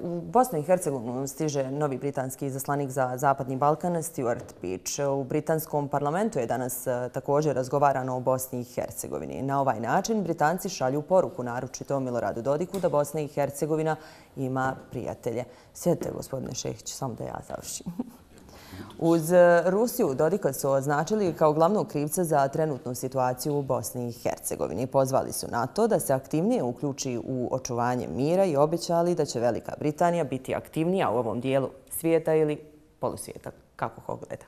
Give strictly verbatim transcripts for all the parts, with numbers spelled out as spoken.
U Bosnu i Hercegovinu stiže novi britanski izaslanik za Zapadni Balkan, Stuart Peach. U britanskom parlamentu je danas također razgovarano o Bosni i Hercegovini. Na ovaj način Britanci šalju poruku, naročito Miloradu Dodiku, da Bosna i Hercegovina ima prijatelje. Sjedite, gospodine Šehić, samo da ja završim. Uz Rusiju Dodika su označili kao glavnog krivca za trenutnu situaciju u Bosni i Hercegovini. Pozvali su na to da se aktivnije uključi u očuvanje mira i obećali da će Velika Britanija biti aktivnija u ovom dijelu svijeta ili polusvijeta, kako ko gleda.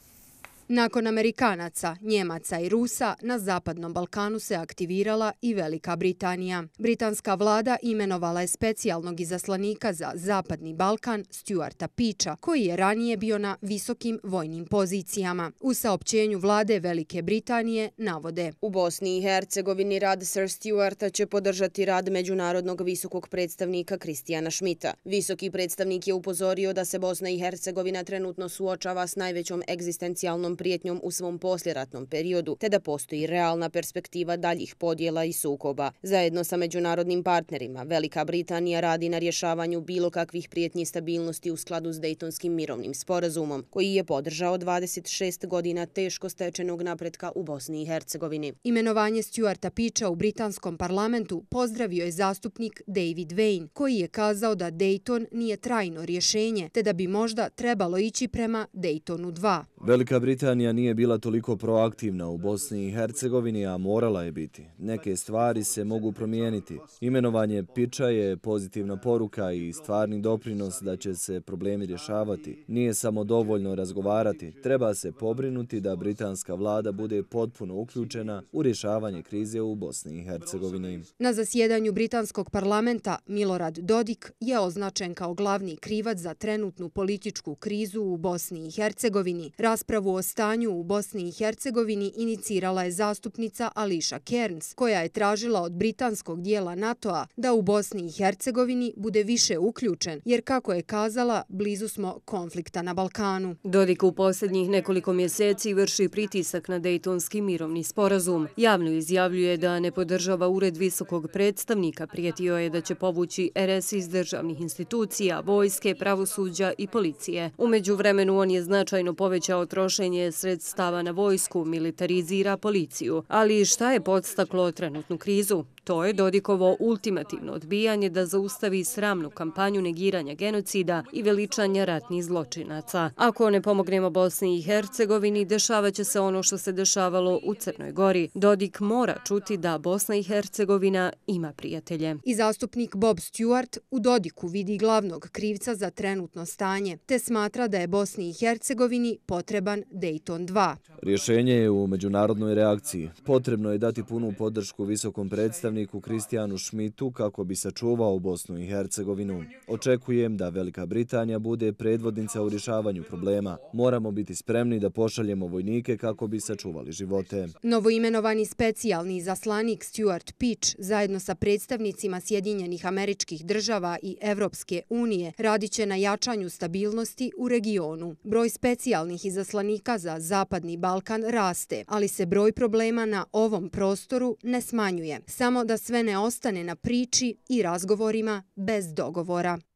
Nakon Amerikanaca, Njemaca i Rusa, na Zapadnom Balkanu se aktivirala i Velika Britanija. Britanska vlada imenovala je specijalnog izaslanika za Zapadni Balkan, Stuarta Peacha, koji je ranije bio na visokim vojnim pozicijama. U saopćenju vlade Velike Britanije navode: U Bosni i Hercegovini rad Sir Stuarta će podržati rad međunarodnog visokog predstavnika Kristijana Schmidta. Visoki predstavnik je upozorio da se Bosna i Hercegovina trenutno suočava s najvećom egzistencijalnom prijetnjom u svom posljeratnom periodu, te da postoji realna perspektiva daljih podjela i sukoba. Zajedno sa međunarodnim partnerima, Velika Britanija radi na rješavanju bilo kakvih prijetnji stabilnosti u skladu s Dejtonskim mirovnim sporazumom, koji je podržao dvadeset šest godina teško stečenog napretka u Bosni i Hercegovini. Imenovanje Stuarta Peacha u britanskom parlamentu pozdravio je zastupnik David Vane, koji je kazao da Dejton nije trajno rješenje, te da bi možda trebalo ići prema Dejtonu dva. Velika Britanija nije bila toliko proaktivna u Bosni i Hercegovini, a morala je biti. Neke stvari se mogu promijeniti. Imenovanje Peacha je pozitivna poruka i stvarni doprinos da će se problemi rješavati. Nije samo dovoljno razgovarati, treba se pobrinuti da britanska vlada bude potpuno uključena u rješavanje krize u Bosni i Hercegovini. Na zasjedanju britanskog parlamenta Milorad Dodik je označen kao glavni krivac za trenutnu političku krizu u Bosni i Hercegovini. Raspravu o stanju u Bosni i Hercegovini inicirala je zastupnica Alicia Cairns, koja je tražila od britanskog dijela NATO-a da u Bosni i Hercegovini bude više uključen, jer kako je kazala, blizu smo konflikta na Balkanu. Dodik u posljednjih nekoliko mjeseci vrši pritisak na Dejtonski mirovni sporazum. Javno izjavljuje da ne podržava ured visokog predstavnika, prijetio je da će povući R S iz državnih institucija, vojske, pravosuđa i policije. U međuvremenu on je značajno povećao trošenje sredstava na vojsku, militarizira policiju. Ali šta je podstaklo trenutnu krizu? To je Dodikovo ultimativno odbijanje da zaustavi sramnu kampanju negiranja genocida i veličanja ratnih zločinaca. Ako ne pomognemo Bosni i Hercegovini, dešavat će se ono što se dešavalo u Crnoj Gori. Dodik mora čuti da Bosna i Hercegovina ima prijatelje. I zastupnik Bob Stewart u Dodiku vidi glavnog krivca za trenutno stanje, te smatra da je Bosni i Hercegovini potreban Dejton dva. Rješenje je u međunarodnoj reakciji. Potrebno je dati punu podršku visokom predstavniku Kristijanu Schmidtu kako bi sačuvao Bosnu i Hercegovinu. Očekujem da Velika Britanija bude predvodnica u rješavanju problema. Moramo biti spremni da pošaljemo vojnike kako bi sačuvali živote. Novoimenovani specijalni izaslanik Stuart Peach zajedno sa predstavnicima Sjedinjenih Američkih Država i Evropske unije radit će na jačanju stabilnosti u regionu. Broj specijalnih izaslanika za Zapadni Balkan raste, ali se broj problema na ovom prostoru ne smanjuje. Samo da sve ne ostane na priči i razgovorima bez dogovora.